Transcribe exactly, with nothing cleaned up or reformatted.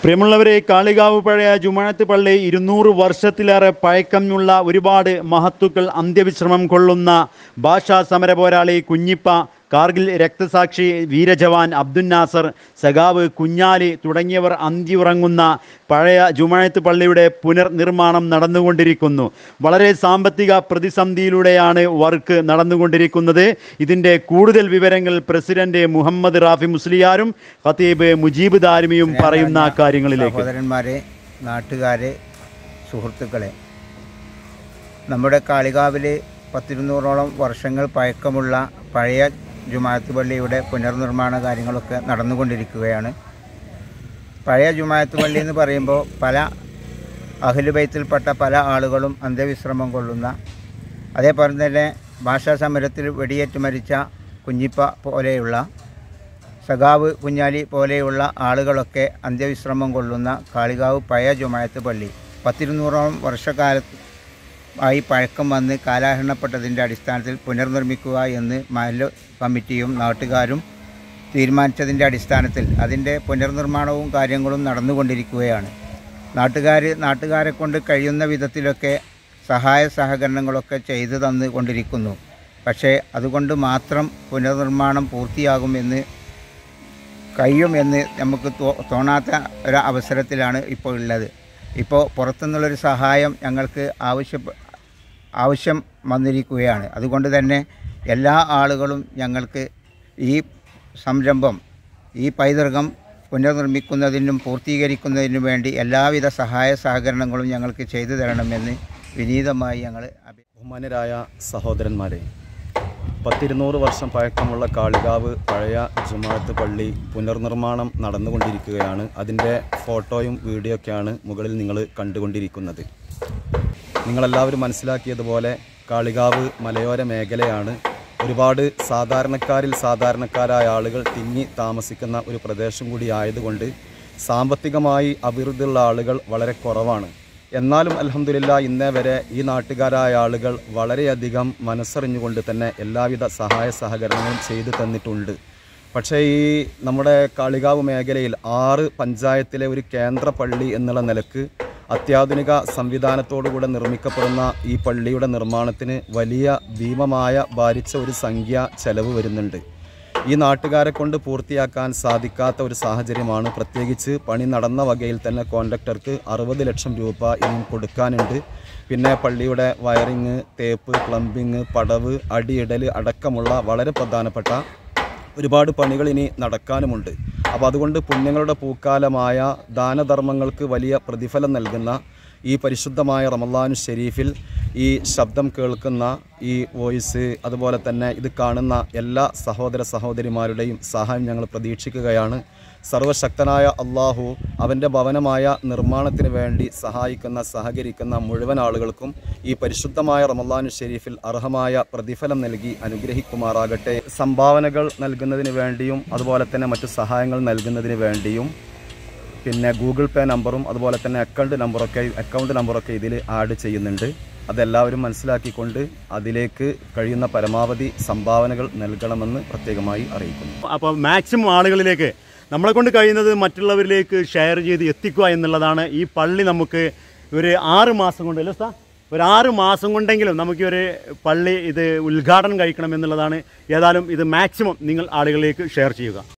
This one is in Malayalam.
പ്രിയമുള്ളവരെ, കാളികാവ് പഴയ ജുമാഅത്ത് പള്ളി ഇരുന്നൂറ് വർഷത്തിലേറെ പഴക്കമുള്ള ഒരുപാട് മഹത്തുക്കൾ അന്ത്യവിശ്രമം കൊള്ളുന്ന ഭാഷാ സമര പോരാളി കുഞ്ഞിപ്പ, കാർഗിൽ രക്തസാക്ഷി വീരജവാൻ അബ്ദുൽ നാസർ, സഖാവ് കുഞ്ഞാലി തുടങ്ങിയവർ അന്തിയുറങ്ങുന്ന പഴയ ജുമാഅത്ത് പള്ളിയുടെ പുനർനിർമ്മാണം നടന്നുകൊണ്ടിരിക്കുന്നു. വളരെ സാമ്പത്തിക പ്രതിസന്ധിയിലൂടെയാണ് വർക്ക് നടന്നുകൊണ്ടിരിക്കുന്നത്. ഇതിൻ്റെ കൂടുതൽ വിവരങ്ങൾ പ്രസിഡന്റ് മുഹമ്മദ് റാഫി മുസ്ലിയാരും ഖതീബ് മുജീബ് ദാരിമിയും പറയുന്ന കാര്യങ്ങളിലേക്ക്. സഹോദരന്മാരെ, നാട്ടുകാരെ, സുഹൃത്തുക്കളെ, നമ്മുടെ കാളികാവിൽ പത്തിരുന്നൂറോളം വർഷങ്ങൾ പഴക്കമുള്ള പഴയ ജുമാഅത്ത് പള്ളിയുടെ പുനർനിർമ്മാണ കാര്യങ്ങളൊക്കെ നടന്നുകൊണ്ടിരിക്കുകയാണ്. പഴയ ജുമാഅത്ത് പള്ളി എന്ന് പറയുമ്പോൾ പല അഹ്ലുബൈത്തിൽപ്പെട്ട പല ആളുകളും അന്ത്യവിശ്രമം കൊള്ളുന്ന, അതേപോലെ തന്നെ ഭാഷാ സമരത്തിൽ വെടിയേറ്റ് മരിച്ച കുഞ്ഞിപ്പ പോലെയുള്ള, സഖാവ് കുഞ്ഞാലി പോലെയുള്ള ആളുകളൊക്കെ അന്ത്യവിശ്രമം കൊള്ളുന്ന കാളികാവ് പഴയ ജുമാഅത്ത് പള്ളി പത്തിരുന്നൂറോളം വർഷക്കാലത്ത് ആയി പഴക്കം വന്ന് കാലഹരണപ്പെട്ടതിൻ്റെ അടിസ്ഥാനത്തിൽ പുനർനിർമ്മിക്കുക എന്ന് മഹല്ല് കമ്മിറ്റിയും നാട്ടുകാരും തീരുമാനിച്ചതിൻ്റെ അടിസ്ഥാനത്തിൽ അതിൻ്റെ പുനർനിർമ്മാണവും കാര്യങ്ങളും നടന്നുകൊണ്ടിരിക്കുകയാണ്. നാട്ടുകാർ നാട്ടുകാരെ കൊണ്ട് കഴിയുന്ന വിധത്തിലൊക്കെ സഹായ സഹകരണങ്ങളൊക്കെ ചെയ്തു തന്നുകൊണ്ടിരിക്കുന്നു. പക്ഷേ അതുകൊണ്ട് മാത്രം പുനർനിർമ്മാണം പൂർത്തിയാകുമെന്ന് കഴിയുമെന്ന് നമുക്ക് തോന്നാത്ത ഒരു അവസരത്തിലാണ് ഇപ്പോൾ ഉള്ളത്. ഇപ്പോൾ പുറത്തുനിന്നുള്ളൊരു സഹായം ഞങ്ങൾക്ക് ആവശ്യ ആവശ്യം വന്നിരിക്കുകയാണ്. അതുകൊണ്ട് തന്നെ എല്ലാ ആളുകളും ഞങ്ങൾക്ക് ഈ സംരംഭം, ഈ പൈതൃകം പുനർനിർമ്മിക്കുന്നതിനും പൂർത്തീകരിക്കുന്നതിനും വേണ്ടി എല്ലാവിധ സഹായ സഹകരണങ്ങളും ഞങ്ങൾക്ക് ചെയ്തു തരണമെന്ന് വിനീതമായി ഞങ്ങൾ ബഹുമാന്യരായ സഹോദരന്മാരെ, പത്തിരുന്നൂറ് വർഷം പഴക്കമുള്ള കാളികാവ് പഴയ ജുമാഅത്ത് പള്ളി പുനർനിർമ്മാണം നടന്നുകൊണ്ടിരിക്കുകയാണ്. അതിൻ്റെ ഫോട്ടോയും വീഡിയോ ഒക്കെയാണ് മുകളിൽ നിങ്ങൾ കണ്ടുകൊണ്ടിരിക്കുന്നത്. നിങ്ങളെല്ലാവരും മനസ്സിലാക്കിയതുപോലെ കാളികാവ് മലയോര മേഖലയാണ്. ഒരുപാട് സാധാരണക്കാരിൽ സാധാരണക്കാരായ ആളുകൾ തിങ്ങി താമസിക്കുന്ന ഒരു പ്രദേശം കൂടി ആയതുകൊണ്ട് സാമ്പത്തികമായി അഭിവൃദ്ധിയുള്ള ആളുകൾ വളരെ കുറവാണ്. എന്നാലും അൽഹംദുലില്ലാ ഇന്നേ വരെ ഈ നാട്ടുകാരായ ആളുകൾ വളരെയധികം മനസ്സറിഞ്ഞുകൊണ്ട് തന്നെ എല്ലാവിധ സഹായ സഹകരണങ്ങളും ചെയ്തു തന്നിട്ടുണ്ട്. പക്ഷേ ഈ നമ്മുടെ കാളികാവ് മേഖലയിൽ ആറ് പഞ്ചായത്തിലെ ഒരു കേന്ദ്ര പള്ളി എന്നുള്ള നിലക്ക് അത്യാധുനിക സംവിധാനത്തോടുകൂടെ നിർമ്മിക്കപ്പെടുന്ന ഈ പള്ളിയുടെ നിർമ്മാണത്തിന് വലിയ ഭീമമായ ഭാരിച്ച ഒരു സംഖ്യ ചെലവ് വരുന്നുണ്ട്. ഈ നാട്ടുകാരെ കൊണ്ട് പൂർത്തിയാക്കാൻ സാധിക്കാത്ത ഒരു സാഹചര്യമാണ്. പ്രത്യേകിച്ച് പണി നടന്ന വകയിൽ തന്നെ കോൺട്രാക്ടർക്ക് അറുപത് ലക്ഷം രൂപ ഇനിയും കൊടുക്കാനുണ്ട്. പിന്നെ പള്ളിയുടെ വയറിങ്, തേപ്പ്, പ്ലംബിങ്, പടവ്, അടിയിടൽ അടക്കമുള്ള വളരെ പ്രധാനപ്പെട്ട ഒരുപാട് പണികൾ ഇനി നടക്കാനുമുണ്ട്. അപ്പോൾ അതുകൊണ്ട് പുണ്യങ്ങളുടെ പൂക്കാലമായ ദാനധർമ്മങ്ങൾക്ക് വലിയ പ്രതിഫലം നൽകുന്ന ഈ പരിശുദ്ധമായ റമളാനു ഷരീഫിൽ ഈ ശബ്ദം കേൾക്കുന്ന ഈ വോയിസ്, അതുപോലെ തന്നെ ഇത് കാണുന്ന എല്ലാ സഹോദര സഹോദരിമാരുടെയും സഹായം ഞങ്ങൾ പ്രതീക്ഷിക്കുകയാണ്. സർവശക്തനായ അള്ളാഹു അവൻ്റെ ഭവനമായ നിർമ്മാണത്തിന് വേണ്ടി സഹായിക്കുന്ന സഹകരിക്കുന്ന മുഴുവൻ ആളുകൾക്കും ഈ പരിശുദ്ധമായ റമളാനു ഷരീഫിൽ അർഹമായ പ്രതിഫലം നൽകി അനുഗ്രഹിക്കുമാറാകട്ടെ. സംഭാവനകൾ നൽകുന്നതിന് വേണ്ടിയും അതുപോലെ തന്നെ മറ്റു സഹായങ്ങൾ നൽകുന്നതിന് വേണ്ടിയും പിന്നെ ഗൂഗിൾ പേ നമ്പറും അതുപോലെ തന്നെ അക്കൗണ്ട് നമ്പറൊക്കെ അക്കൗണ്ട് നമ്പറൊക്കെ ഇതിൽ ആഡ് ചെയ്യുന്നുണ്ട്. അതെല്ലാവരും മനസ്സിലാക്കിക്കൊണ്ട് അതിലേക്ക് കഴിയുന്ന പരമാവധി സംഭാവനകൾ നൽകണമെന്ന് പ്രത്യേകമായി അറിയിക്കുന്നു. അപ്പോൾ മാക്സിമം ആളുകളിലേക്ക് നമ്മളെ കൊണ്ട് കഴിയുന്നത് മറ്റുള്ളവരിലേക്ക് ഷെയർ ചെയ്ത് എത്തിക്കുക എന്നുള്ളതാണ്. ഈ പള്ളി നമുക്ക് ഒരു ആറ് മാസം കൊണ്ട് അല്ലേ സാ ഒരു ആറ് മാസം കൊണ്ടെങ്കിലും നമുക്ക് ഒരു പള്ളി ഇത് ഉദ്ഘാടനം കഴിക്കണം എന്നുള്ളതാണ്. ഏതായാലും ഇത് മാക്സിമം നിങ്ങൾ ആളുകളിലേക്ക് ഷെയർ ചെയ്യുക.